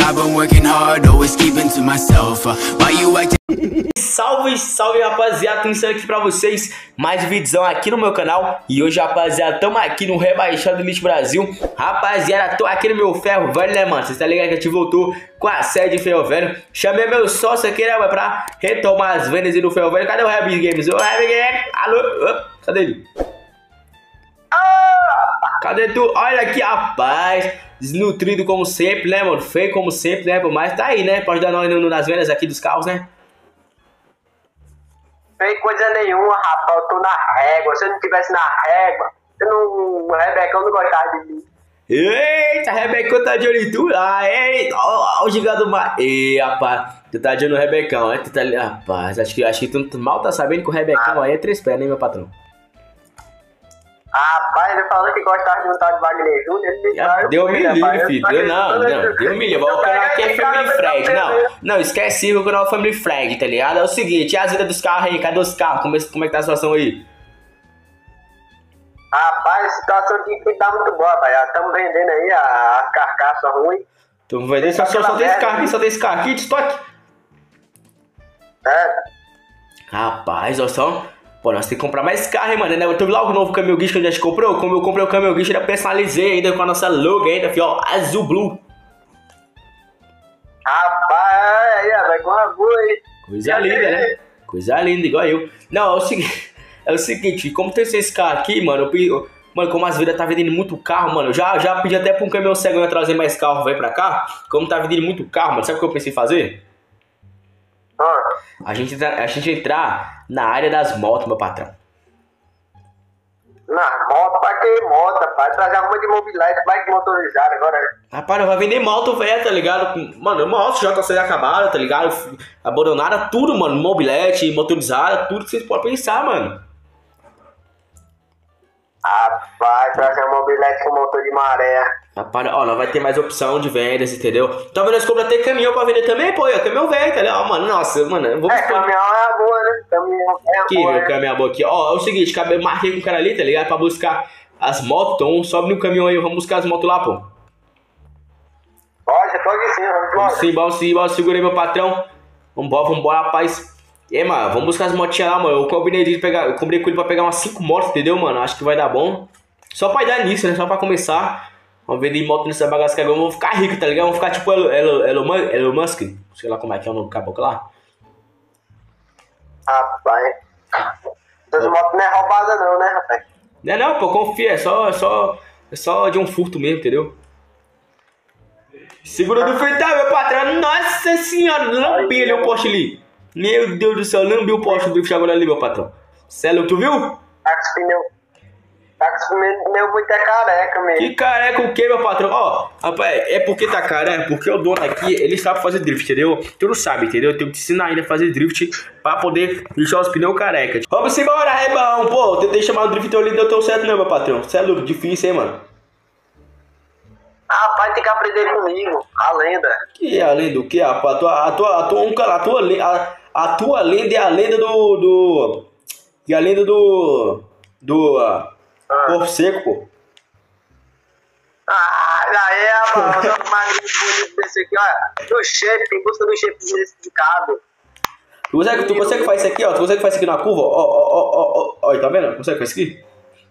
I've been working hard, always keeping to myself. Why you acting? Salve, salve, rapaziada, tô iniciando aqui pra vocês mais um vídeozão aqui no meu canal. E hoje, rapaziada, tamo aqui no Rebaixado Elite Brasil. Rapaziada, tô aqui no meu ferro velho, né, mano? Vocês tá ligado que a gente voltou com a série de ferro velho. Chamei meu sócio aqui, né, mano, pra retomar as vendas aí do ferro velho. Cadê o Reb Games? Ô, Reb Games, alô? Cadê ele? Cadê tu? Olha aqui, rapaz. Desnutrido como sempre, né, mano? Feio como sempre, né, mas tá aí, né? Pode dar nós nas vendas aqui dos carros, né? Sem coisa nenhuma, rapaz, eu tô na régua. Se eu não tivesse na régua, o Rebecão não gostava de mim. Eita, Rebecão tá de olho em tu. Ai, ó o gigante do mar. Ei, rapaz, tu tá de olho no Rebecão, né? Tu tá ali, rapaz, acho que tu mal tá sabendo que o Rebecão aí é 3 pés, né, meu patrão? Rapaz, ele falou que gostava de um tal de Wagner Júnior. Deu me livre, filho. Deu me livre. O canal aqui é Family Flag. Não, esquece o canal Family Flag, tá ligado? É o seguinte, e as vidas dos carros aí? Cadê os carros? Como é que tá a situação aí? Rapaz, a situação aqui tá muito boa, rapaz. Já estamos vendendo aí as carcaças ruins. Tu vai ver, só tem esse carro aqui, só tem esse carro aqui de estoque. É. Rapaz, olha só. Pô, nós temos que comprar mais carro, hein, mano, né? Tu viu lá o novo caminhão guincho que a gente comprou? Como eu comprei o caminhão guincho, eu personalizei ainda com a nossa logo ainda, filho, ó, azul blue. Rapaz, aí, vai com a boa aí. Coisa linda, né? Coisa linda, igual eu. Não, é o seguinte, como tem esse carro aqui, mano, mano, como as vidas tá vendendo muito carro, mano, eu já pedi até pra um caminhão cego trazer mais carro, vai pra cá. Como tá vendendo muito carro, mano, sabe o que eu pensei em fazer? A gente entrar na área das motos, meu patrão. Na moto? Pra que moto, rapaz? Trazer uma de mobilete, bike motorizada agora. Rapaz, vai vender moto velha, tá ligado? Mano, moto JC acabaram, tá ligado? Abandonaram tudo, mano. Mobilete, motorizada, tudo que vocês podem pensar, mano. Rapaz, trazer uma mobilete com motor de maré. Rapaz, ó, não vai ter mais opção de vendas, entendeu? Talvez nós compramos até caminhão pra vender também, pô. É caminhão velho, tá ligado? Mano, nossa, mano, vamos caminhão é boa, né? Caminhão é aqui, boa. Meu caminhão é boa aqui. Ó, é o seguinte, eu marquei com o cara ali, tá ligado? Pra buscar as motos. Então, sobe no caminhão aí, vamos buscar as motos lá, pô. Pode sim, vamos sim, bora. Segura aí, meu patrão. Vambora, rapaz. E mano, vamos buscar as motinhas lá, mano. Eu combinei eu combinei com ele pra pegar umas 5 motos, entendeu, mano? Acho que vai dar bom. Só pra dar início, né? Só pra começar. Vamos vender moto nessa bagaça que agora vamos ficar rico, tá ligado? Vamos ficar tipo Elon Musk. Sei lá como é que é o nome do caboclo lá. Rapaz. Essas motos não é roubada não, né, rapaz? Não, pô, confia. É só de um furto mesmo, entendeu? Segura do freio, tá, meu patrão? Nossa senhora, lambi ali o poste ali. Meu Deus do céu, lambi o poste do drift agora ali, meu patrão. Celo, tu viu? Tá com pneu muito careca mesmo. Que careca o que, meu patrão? Ó, rapaz, é porque tá careca, porque o dono aqui, ele sabe fazer drift, entendeu? Tu não sabe, entendeu? Eu tenho que te ensinar ainda a fazer drift pra poder deixar os pneus careca. Vamos embora, Rebão. Pô, eu tentei chamar o drift ali, deu tão certo não, meu patrão. Celo, difícil, hein, mano? Rapaz, tem que aprender comigo, a lenda. Que é a lenda? O que, rapaz? A tua lenda é a lenda do... E a lenda do Corpo Seco, pô. Aí, rapaz, eu tô mais bonito desse aqui, olha. Do shape, em busca do shape especificado. Tu consegue fazer isso aqui, ó? Tu consegue fazer isso aqui na curva? Ó, tá vendo? Consegue fazer isso aqui?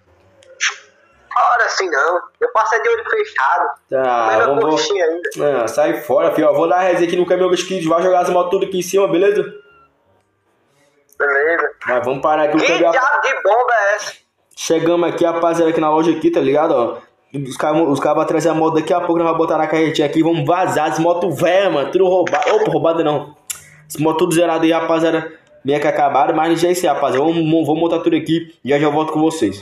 Ora, assim não. Eu passei de olho fechado. Tá, vamos. Sai fora, filho. Ó, vou dar a resenha aqui no caminhão que vai jogar as motos tudo aqui em cima, beleza? Beleza. Mas vamos parar aqui. Que diabo de bomba é essa? Chegamos aqui, rapaziada, aqui na loja aqui, tá ligado, ó? Os caras vão trazer a moto daqui a pouco, nós vamos botar na carretinha aqui, vamos vazar as motos velhas, mano, tudo roubado. Opa, roubada não. As motos tudo zerado aí, rapaziada, meio que acabaram, mas já é isso aí, rapaziada. Vamos montar tudo aqui e já volto com vocês.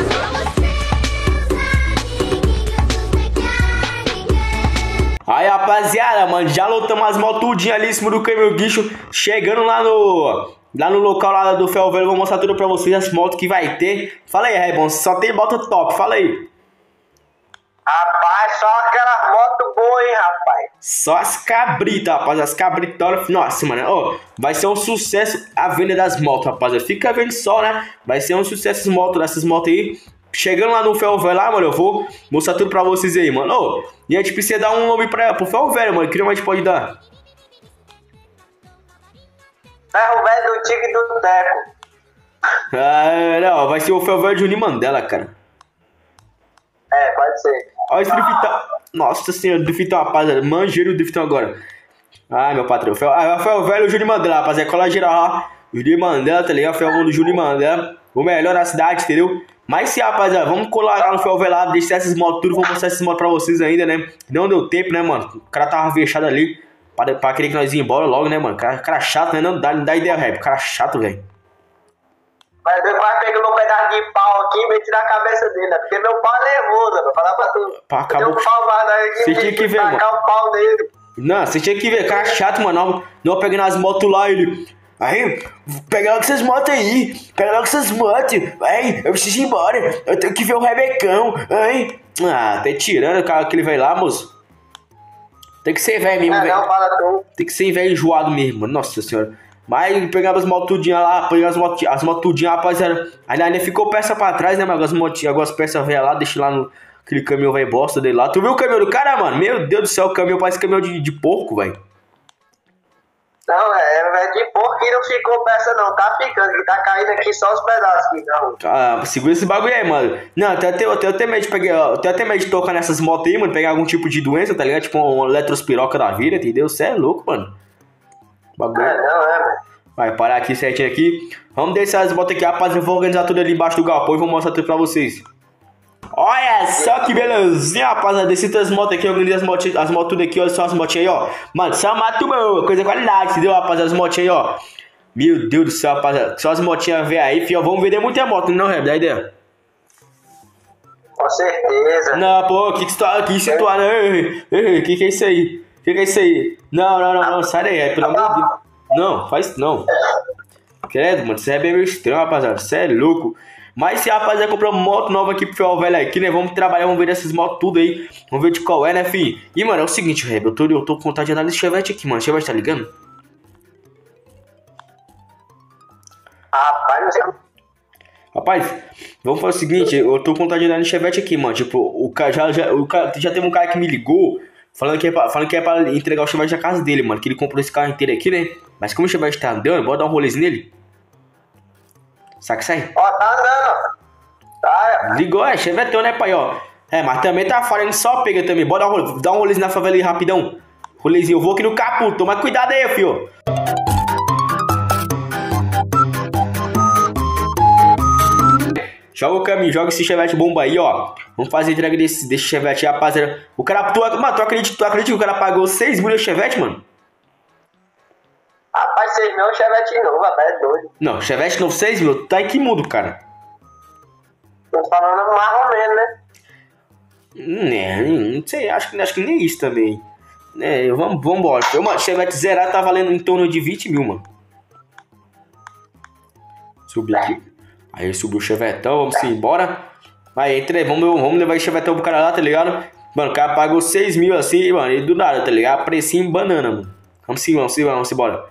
Aí, rapaziada, mano, já lotamos as motos tudinho ali em cima do caminhão guincho, chegando lá no local lá do ferro velho, vou mostrar tudo pra vocês, as motos que vai ter. Fala aí, Rebon, só tem moto top, fala aí. Rapaz, só aquelas motos boas, hein, rapaz. Só as cabritas, rapaz, as cabritoras. Nossa, mano, ó, vai ser um sucesso a venda das motos, rapaz. Fica vendo só, né? Vai ser um sucesso essas motos aí. chegando lá no ferro velho lá, mano, eu vou mostrar tudo pra vocês aí, mano. Ô, e a gente precisa dar um nome pro ferro velho, mano. Que nome a gente pode dar? Ferro velho do Tigre do Teco. Ah, não, vai ser o ferro velho de Juninho Mandela, cara. É, pode ser. Olha esse driftão. Nossa senhora, driftão, rapaziada. Manjeiro o driftão agora. Ai, meu patrão. Foi o velho Júnior Mandela, rapaziada. Cola geral lá. Júnior Mandela, tá ligado? Foi o do Júnior Mandela. O melhor da cidade, entendeu? Mas sim, rapaziada, vamos colar lá no ferro velho lá. Deixar esses motos tudo. Vou mostrar esses motos pra vocês ainda, né? Não deu tempo, né, mano? O cara tava fechado ali. Pra querer que nós ia embora logo, né, mano? Cara chato, né? Não dá ideia, rap. Cara chato, velho. Mas depois pegando um pedaço de pau aqui e meti na cabeça dele, né? Porque meu pau é nervoso, vou falar pra tu. Acabou. Tem um pau guardado aqui, você tinha que ver, mano. Tacar o pau nele. Não, você tinha que ver. Cara chato, mano. Não pegando as motos lá, ele... Aí, pega logo essas motos aí. Pega logo essas motos. Aí, eu preciso ir embora. Eu tenho que ver o Rebecão. Aí. Ah, tá tirando o cara que ele vai lá, moço. Tem que ser velho mesmo, velho. Não, fala tu. Tem que ser velho enjoado mesmo, mano. Nossa senhora. Mas pegava as motos tudinha lá, pegava as motos tudinha, rapaziada. Ainda ficou peça pra trás, né, mano? Algumas peças velhas lá, deixa lá no... Aquele caminhão vai bosta dele lá. Tu viu o caminhão do cara, mano? Meu Deus do céu, o caminhão parece caminhão de porco, velho. Não, é de porco que não ficou peça não, tá ficando, que tá caindo aqui só os pedaços aqui, não. Ah, segura esse bagulho aí, mano. Não, eu tenho até medo de pegar, eu tenho até medo de tocar nessas motos aí, mano, pegar algum tipo de doença, tá ligado? Tipo uma eletrospiroca da vida, entendeu? Você é louco, mano. Bagulho. Mano. Vai parar aqui certinho aqui. Vamos deixar as motos aqui, rapaz. Eu vou organizar tudo ali embaixo do galpão e vou mostrar tudo pra vocês. Olha só que belezinha, rapaziada. Desci as motos aqui, organizei as motos tudo aqui. Olha só as motinhas aí, ó. Mano, só mato boa, coisa de qualidade, entendeu, rapaziada? As motinhas aí, ó. Meu Deus do céu, rapaziada. Só as motinhas velhas aí, filho. Vamos vender muita moto, não, Reb? Dá ideia? Com certeza. Não, pô, que você tá, né? Que é isso aí? Que é isso aí? Não, sai daí, Reb, pelo amor de Deus. Não, faz não. Credo, mano, você é bem meio estranho, rapaziada. Você é louco. Mas se a rapaziada comprou uma moto nova aqui pro ferro velho aqui, né? Vamos trabalhar, vamos ver essas motos tudo aí. Vamos ver de qual é, né, filho? E, mano, é o seguinte, Reb, eu tô com vontade de andar nesse Chevette aqui, mano. Chevette tá ligando? Rapaz, não sei. Rapaz, vamos fazer o seguinte, eu tô com vontade de andar nesse Chevette aqui, mano. Tipo, o cara já teve um cara que me ligou falando que é pra entregar o Chevette da casa dele, mano. Que ele comprou esse carro inteiro aqui, né? Mas como o Chevette tá andando, bora dar um rolezinho nele. Saca isso aí? Ó, tá andando. Tá. Ligou, é Chevetão, né, pai, ó. É, mas também tá falando só pega também. Bora dar um rolezinho na favela aí, rapidão. Rolezinho, eu vou aqui no Caputo. Toma cuidado aí, filho. Joga o caminho, joga esse Chevette bomba aí, ó. Vamos fazer a entrega desse Chevette aí, rapaziada. O cara, tu acredita que o cara pagou 6 mil no Chevette, mano? Rapaz, 6 mil é um Chevette novo, rapaz, é doido. Não, Chevette novo 6 mil, tá em que mundo, cara? Tô falando mais ou menos, né? Não sei, acho que nem isso também. É, vamos embora. Uma Chevette zerada tá valendo em torno de 20 mil, mano. Subi aqui. Aí subiu o Chevetão, vamos embora. Aí entrei, vamos levar esse Chevetão pro cara lá, tá ligado? Mano, o cara pagou 6 mil assim, mano, e do nada, tá ligado? Precinho banana, mano. Vamos embora.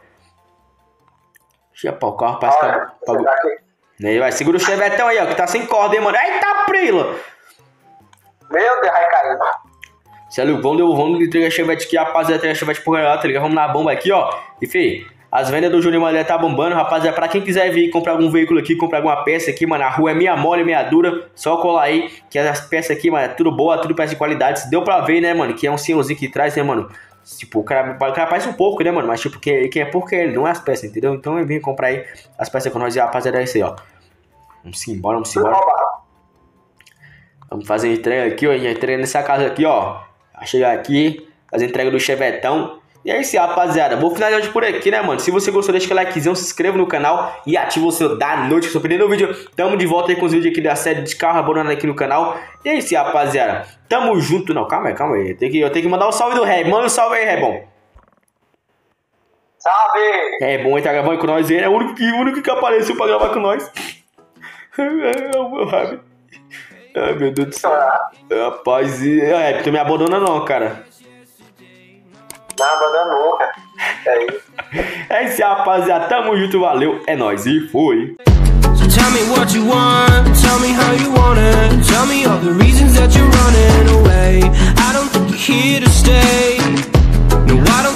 O carro parece que pagou. Aí vai, segura o Chevetão aí, ó, que tá sem corda, hein, mano. Eita, prila! Meu Deus, vai cair. Sério, vamos entregar a Chevette aqui, rapaziada, entregar a Chevette por lá, tá ligado? Vamos na bomba aqui, ó. E, fei, as vendas do Júnior Mandela tá bombando, rapaziada. Pra quem quiser vir comprar algum veículo aqui, comprar alguma peça aqui, mano, a rua é meia mole, meia dura. Só colar aí, que as peças aqui, mano, é tudo boa, tudo peça de qualidade. Deu pra ver, né, mano, que é um senhorzinho que traz, né, mano. Tipo, o cara parece um pouco, né, mano? Mas, tipo, quem é porco é ele, não é as peças, entendeu? Então, eu vim comprar aí as peças com nós e a rapaziada é isso aí, ó. Vamos embora. Vamos fazer a entrega aqui, ó. A entrega nessa casa aqui, ó. Vai chegar aqui, fazer a entrega do Chevetão. E é isso aí, rapaziada. Vou finalizar de por aqui, né, mano? Se você gostou, deixa aquele likezão, se inscreva no canal e ativa o seu da noite. Se perdendo o vídeo, tamo de volta aí com os vídeos aqui da série de carro abandonado aqui no canal. E é isso aí, rapaziada. Tamo junto. Não, calma aí. Eu tenho que mandar um salve do Reb. Manda um salve aí, Rebon. Salve! Rebon aí tá gravando com nós. Ele é o único que apareceu pra gravar com nós. É o meu Reb. Ai, meu Deus do céu. Rapaz, tu me abandona não, cara. Não abandona nunca. É isso. É isso aí, rapaziada. Tamo junto, valeu. É nóis e foi. Tell me what you want, tell me how you want it. Tell me all the reasons that you're running away. I don't think you're here to stay. No, I don't